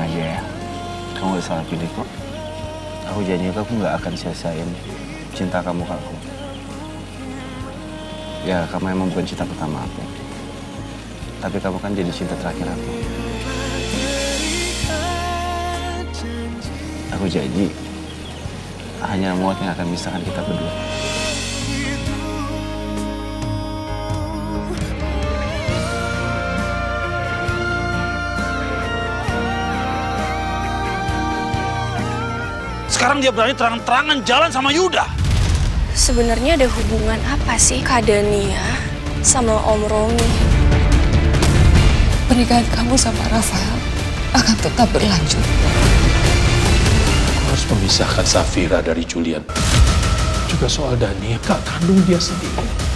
aja ya. Kamu gak salah pilih kok. Aku janji aku nggak akan sia-siain cinta kamu ke aku. Ya, kamu emang bukan cinta pertama aku. Tapi kamu kan jadi cinta terakhir aku. Aku janji, hanya maut yang akan memisahkan kita berdua. Sekarang dia berani terang-terangan jalan sama Yuda. Sebenarnya ada hubungan apa sih Kak Dania sama Om Romi? Pernikahan kamu sama Rafael akan tetap berlanjut. Aku harus memisahkan Safira dari Julian. Juga soal Dania, kak kandung dia sendiri.